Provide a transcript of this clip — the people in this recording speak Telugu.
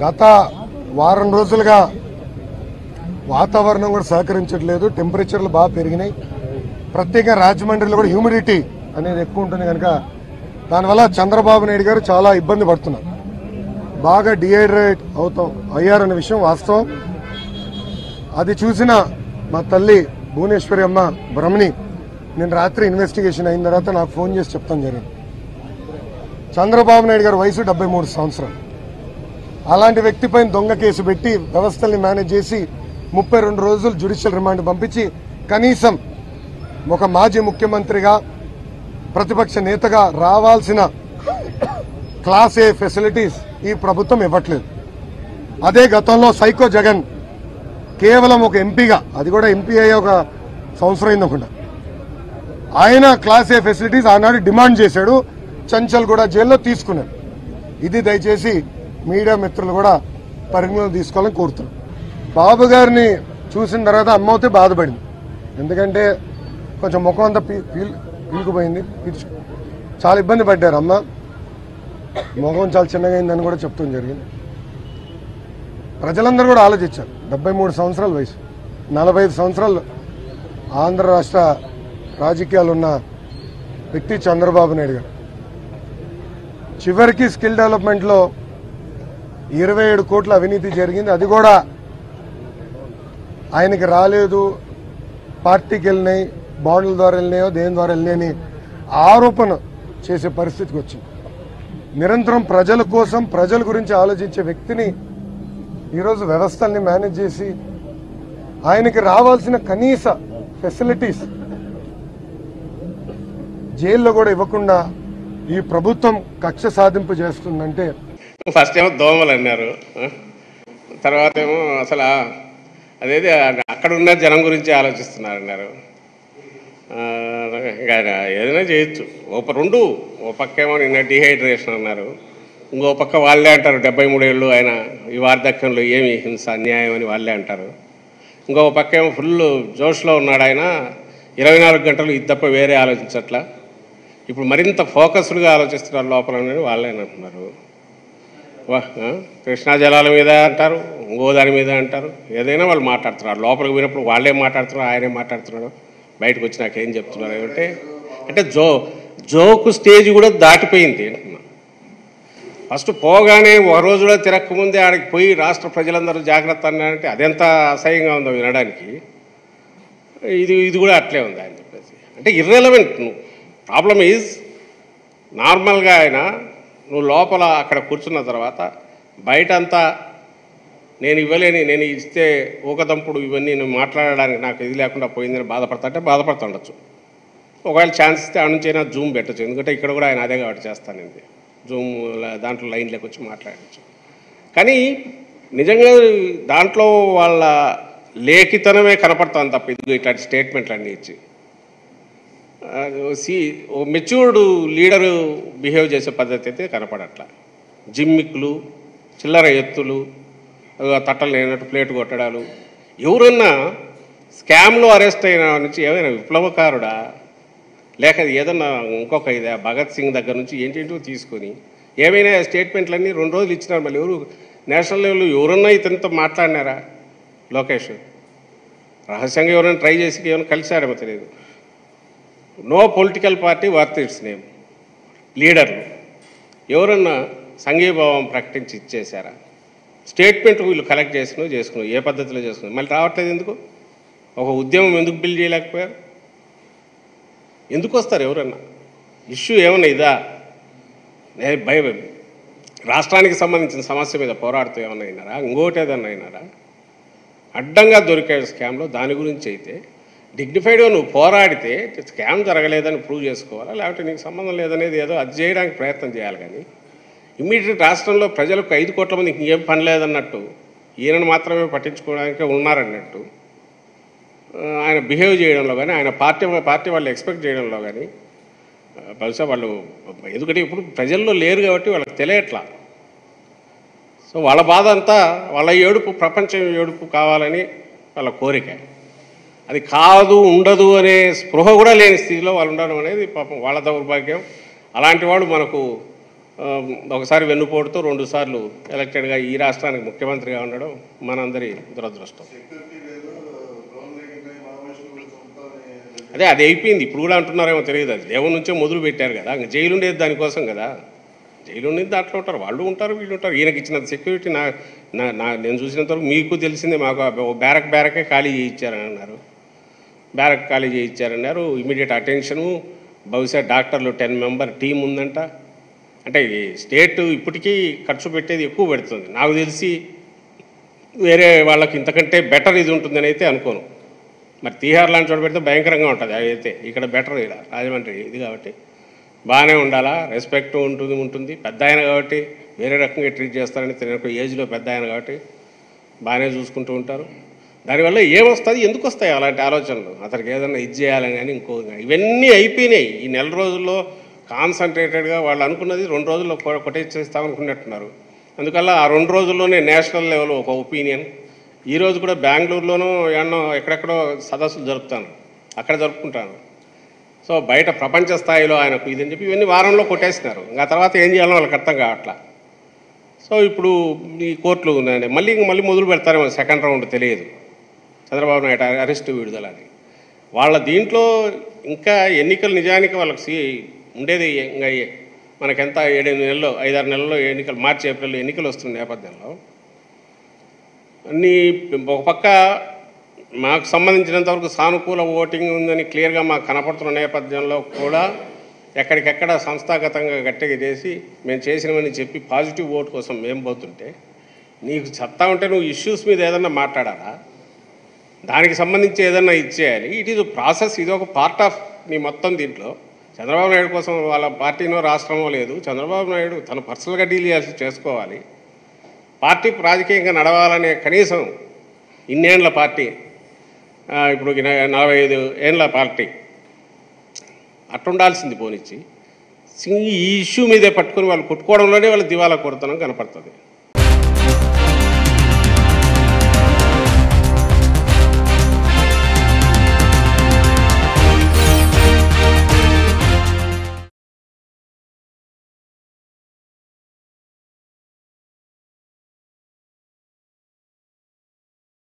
గత వారం రోజులుగా వాతావరణం కూడా సహకరించట్లేదు, టెంపరేచర్లు బాగా పెరిగినాయి. ప్రత్యేకంగా రాజమండ్రిలో కూడా హ్యూమిడిటీ అనేది ఎక్కువ ఉంటుంది కనుక దానివల్ల చంద్రబాబు నాయుడు గారు చాలా ఇబ్బంది పడుతున్నారు. బాగా డిహైడ్రేట్ అయ్యారన్న విషయం వాస్తవం. అది చూసిన మా తల్లి భువనేశ్వరి అమ్మ బ్రహ్మణి నేను రాత్రి ఇన్వెస్టిగేషన్ అయిన తర్వాత నాకు ఫోన్ చేసి చెప్తాను జరిగింది. చంద్రబాబు నాయుడు గారి వయసు 73 సంవత్సరాలు. అలాంటి వ్యక్తిపైన దొంగ కేసు పెట్టి వ్యవస్థల్ని మేనేజ్ చేసి 32 రోజులు జ్యుడిషియల్ రిమాండ్ పంపించి కనీసం ఒక మాజీ ముఖ్యమంత్రిగా ప్రతిపక్ష నేతగా రావాల్సిన క్లాస్ ఏ ఫెసిలిటీస్ ఈ ప్రభుత్వం ఇవ్వట్లేదు. అదే గతంలో సైకో జగన్ కేవలం ఒక ఎంపీగా, అది కూడా ఎంపీ అయ్యే ఒక సంవత్సరం అయిందనుకుంటా, ఆయన క్లాస్ ఏ ఫెసిలిటీస్ ఆనాడు డిమాండ్ చేశాడు, చంచల్ కూడా జైల్లో తీసుకున్నాడు. ఇది దయచేసి మీడియా మిత్రులు కూడా పరిగణలో తీసుకోవాలని కోరుతున్నాను. బాబు గారిని చూసిన తర్వాత అమ్మవుతే బాధపడింది, ఎందుకంటే కొంచెం ముఖం అంతా పీలుకుపోయింది, చాలా ఇబ్బంది పడ్డారు. అమ్మ ముఖం చాలా చిన్నగా అయిందని కూడా చెప్తాం జరిగింది. ప్రజలందరూ కూడా ఆలోచించారు. 73 సంవత్సరాల వయసు, 45 సంవత్సరాలు ఆంధ్ర రాష్ట్ర రాజకీయాలు ఉన్న వ్యక్తి చంద్రబాబు నాయుడు గారు. చివరికి స్కిల్ డెవలప్మెంట్లో 27 కోట్ల అవినీతి జరిగింది. అది కూడా ఆయనకి రాలేదు, పార్టీకి వెళ్ళినాయి, బాండ్ల ద్వారా వెళ్ళినాయో దేని ద్వారా వెళ్ళినాయని ఆరోపణ చేసే పరిస్థితికి వచ్చింది. నిరంతరం ప్రజల కోసం, ప్రజల గురించి ఆలోచించే వ్యక్తిని ఈరోజు వ్యవస్థల్ని మేనేజ్ చేసి ఆయనకి రావాల్సిన కనీస ఫెసిలిటీస్ జైల్లో కూడా ఇవ్వకుండా ఈ ప్రభుత్వం కక్ష సాధింపు చేస్తుందంటే, ఫస్ట్ ఏమో దోమలు అన్నారు, తర్వాత ఏమో అసలు అదేది అక్కడ ఉన్న జనం గురించి ఆలోచిస్తున్నారు అన్నారు. ఏదైనా చేయొచ్చు. ఓ పక్క ఏమో నిన్న డిహైడ్రేషన్ అన్నారు, ఇంకో పక్క వాళ్ళే అంటారు 73 ఏళ్ళు ఆయన ఈ వార్ధక్యంలో ఏమి హింస అన్యాయం అని వాళ్ళే అంటారు. ఇంకో పక్క ఏమో ఫుల్ జోష్లో ఉన్నాడు ఆయన, 24 గంటలు ఇది తప్ప వేరే ఆలోచించట్లా, ఇప్పుడు మరింత ఫోకస్డ్గా ఆలోచిస్తున్నారు లోపల అనేది వాళ్ళే అంటున్నారు. కృష్ణా జలాల మీద అంటారు, ఇంకో దాని మీద అంటారు, ఏదైనా వాళ్ళు మాట్లాడుతున్నారు. లోపలికి పోయినప్పుడు వాళ్ళే మాట్లాడుతున్నారు, ఆయనే మాట్లాడుతున్నాడు, బయటకు వచ్చి నాకేం చెప్తున్నారు అంటే జోకు స్టేజ్ కూడా దాటిపోయింది అంటున్నా. ఫస్ట్ పోగానే ఒక రోజు కూడా తిరగకముందే ఆడికి పోయి రాష్ట్ర ప్రజలందరూ జాగ్రత్త అన్నారంటే అదెంత అసహ్యంగా ఉందో వినడానికి. ఇది కూడా అట్లే ఉంది ఆయన చెప్పేసి. అంటే ఇర్రెలవెంట్. ప్రాబ్లమ్ ఈజ్ నార్మల్గా ఆయన నువ్వు లోపల అక్కడ కూర్చున్న తర్వాత బయట అంతా నేను ఇవ్వలేని, నేను ఇస్తే ఊకదంపుడు ఇవన్నీ నేను మాట్లాడడానికి నాకు ఇది లేకుండా పోయిందని బాధపడుతుండొచ్చు. ఒకవేళ ఛాన్స్ ఇస్తే ఆ నుంచి అయినా జూమ్ పెట్టచ్చు, ఎందుకంటే ఇక్కడ కూడా ఆయన అదే కాబట్టి చేస్తానండి, జూమ్ దాంట్లో లైన్లోకి వచ్చి మాట్లాడచ్చు. కానీ నిజంగా దాంట్లో వాళ్ళ లేఖితనమే కనపడుతుంది తప్ప ఇది ఇట్లాంటి స్టేట్మెంట్లు అన్నీ ఇచ్చి ఓ మెచ్యూర్డ్ లీడరు బిహేవ్ చేసే పద్ధతి అయితే కనపడట్లా. జిమ్మిక్లు, చిల్లర ఎత్తులు, తట్టలు లేనట్టు ప్లేటు కొట్టడాలు. ఎవరన్నా స్కామ్లో అరెస్ట్ అయిన నుంచి ఏమైనా విప్లవకారుడా, లేక ఏదన్నా ఇంకొక ఇదే భగత్ సింగ్ దగ్గర నుంచి ఏంటేంటో తీసుకొని ఏమైనా స్టేట్మెంట్లన్నీ 2 రోజులు ఇచ్చినారు. మళ్ళీ ఎవరు నేషనల్ లెవెల్లో ఎవరన్నా ఇతనితో మాట్లాడినారా? లోకేష్ రహస్యంగా ఎవరైనా ట్రై చేసి ఏమైనా కలిశారేమో తెలియదు. No political party worth its name. లీడర్లు ఎవరన్నా సంఘీభావం ప్రకటించి ఇచ్చేశారా? స్టేట్మెంట్ వీళ్ళు కలెక్ట్ చేసుకున్నావు ఏ పద్ధతిలో చేసుకున్నావు, మళ్ళీ రావట్లేదు ఎందుకు? ఒక ఉద్యమం ఎందుకు బిల్డ్ చేయలేకపోయారు? ఎందుకు వస్తారు ఎవరన్నా? ఇష్యూ ఏమన్నా ఇదా? రాష్ట్రానికి సంబంధించిన సమస్య మీద పోరాడుతూ ఏమన్నా అయినారా? ఇంకోటి ఏదన్నా అయినారా? అడ్డంగా దొరికే స్కామ్లో దాని గురించి అయితే డిగ్నిఫైడ్గా నువ్వు పోరాడితే స్కామ్ జరగలేదని ప్రూవ్ చేసుకోవాలా, లేకపోతే నీకు సంబంధం లేదనేది ఏదో అది చేయడానికి ప్రయత్నం చేయాలి. కానీ ఇమ్మీడియట్ రాష్ట్రంలో ప్రజలకు 5 కోట్ల మందికి ఇంకేం పని లేదన్నట్టు ఈయనను మాత్రమే పట్టించుకోవడానికి ఉన్నారన్నట్టు ఆయన బిహేవ్ చేయడంలో కానీ, ఆయన పార్టీ వాళ్ళు ఎక్స్పెక్ట్ చేయడంలో కానీ బహుశా వాళ్ళు, ఎందుకంటే ఇప్పుడు ప్రజల్లో లేరు కాబట్టి వాళ్ళకి తెలియట్లా. సో వాళ్ళ బాధ అంతా వాళ్ళ ఏడుపు, ప్రపంచం ఏడుపు కావాలని వాళ్ళ కోరిక. అది కాదు, ఉండదు అనే స్పృహ కూడా లేని స్థితిలో వాళ్ళు ఉండడం అనేది పాపం వాళ్ళ దౌర్భాగ్యం. అలాంటి వాడు మనకు ఒకసారి వెన్నుపోటుతో 2 సార్లు ఎలక్టెడ్గా ఈ రాష్ట్రానికి ముఖ్యమంత్రిగా ఉండడం మనందరి దురదృష్టం. అది అయిపోయింది. ఇప్పుడు కూడా అంటున్నారేమో తెలియదు. అది దేవుని నుంచే మొదలు పెట్టారు కదా. ఇంకా జైలు ఉండేది దానికోసం కదా. జైలు ఉండేది దాంట్లో ఉంటారు, వాళ్ళు ఉంటారు, వీళ్ళు ఉంటారు. ఈయనకి ఇచ్చినంత సెక్యూరిటీ నేను చూసినంతవరకు మీకు తెలిసిందే. మాకు బ్యారకే ఖాళీ చేయించారని అన్నారు. బ్యారక్ ఖాళీ చేయించారన్నారు. Immediate attention. బహుశా డాక్టర్లు 10 మెంబర్ టీం ఉందంట. అంటే స్టేట్ ఇప్పటికీ ఖర్చు పెట్టేది ఎక్కువ పెడుతుంది. నాకు తెలిసి వేరే వాళ్ళకి ఇంతకంటే బెటర్ ఇది ఉంటుందని అయితే అనుకోను. మరి తీహార్ లాంటి చోట పెడితే భయంకరంగా ఉంటుంది. అవి అయితే ఇక్కడ బెటర్, ఇలా రాజమండ్రి ఇది కాబట్టి బాగానే ఉండాలా. రెస్పెక్ట్ ఉంటుంది. పెద్ద ఆయన కాబట్టి వేరే రకంగా ట్రీట్ చేస్తారని తెలియక ఏజ్లో పెద్ద ఆయన కాబట్టి బాగానే చూసుకుంటూ ఉంటారు. దానివల్ల ఏమొస్తుంది, ఎందుకు వస్తాయి అలాంటి ఆలోచనలు? అతనికి ఏదన్నా ఇది చేయాలని కానీ ఇంకో ఇవన్నీ అయిపోయినాయి. ఈ నెల రోజుల్లో కాన్సన్ట్రేటెడ్గా వాళ్ళు అనుకున్నది 2 రోజుల్లో కొట్టేసేస్తామనుకున్నట్టున్నారు. అందువల్ల ఆ 2 రోజుల్లోనే నేషనల్ లెవెల్ ఒక ఒపీనియన్. ఈరోజు కూడా బెంగళూరులోనూ ఎక్కడెక్కడో సదస్సులు జరుపుతాను, అక్కడ జరుపుకుంటాను. సో బయట ప్రపంచ స్థాయిలో ఆయనకు ఇదని చెప్పి ఇవన్నీ వారంలో కొట్టేసినారు. ఇంకా తర్వాత ఏం చేయాలో వాళ్ళకి అర్థం కావట్లా. సో ఇప్పుడు ఈ కోర్టులు ఉన్నాయండి, మళ్ళీ మొదలు పెడతారేమో సెకండ్ రౌండ్ తెలియదు. చంద్రబాబు నాయుడు అరెస్టు విడుదల అని వాళ్ళ దీంట్లో ఇంకా ఎన్నికలు నిజానికి వాళ్ళకి ఉండేది. ఇంకా మనకెంత 7-8 నెలల్లో 5-6 నెలల్లో ఎన్నికలు, మార్చి ఏప్రిల్ ఎన్నికలు వస్తున్న నేపథ్యంలో అన్నీ ఒక పక్క మాకు సంబంధించినంతవరకు సానుకూల ఓటింగ్ ఉందని క్లియర్గా మాకు కనపడుతున్న నేపథ్యంలో కూడా ఎక్కడికెక్కడ సంస్థాగతంగా గట్టిగా చేసి మేము చేసినవని చెప్పి పాజిటివ్ ఓటు కోసం మేము పోతుంటే, నీకు సత్తా ఉంటే నువ్వు ఇష్యూస్ మీద ఏదన్నా మాట్లాడాలా, దానికి సంబంధించి ఏదన్నా ఇచ్చేయాలి. It is process. ఇది ఒక పార్ట్ ఆఫ్ నీ మొత్తం దీంట్లో. చంద్రబాబు నాయుడు కోసం వాళ్ళ పార్టీనో రాష్ట్రమో లేదు. చంద్రబాబు నాయుడు తను పర్సనల్గా డీల్ చేయాల్సి చేసుకోవాలి. పార్టీ రాజకీయంగా నడవాలనే కనీసం ఇన్నేళ్ల పార్టీ, ఇప్పుడు 45 ఏళ్ళ పార్టీ అట్టుండాల్సింది పోనిచ్చి ఈ ఇష్యూ మీదే పట్టుకుని వాళ్ళు కొట్టుకోవడంలోనే వాళ్ళ దివాలా కొడుతనం కనపడుతుంది.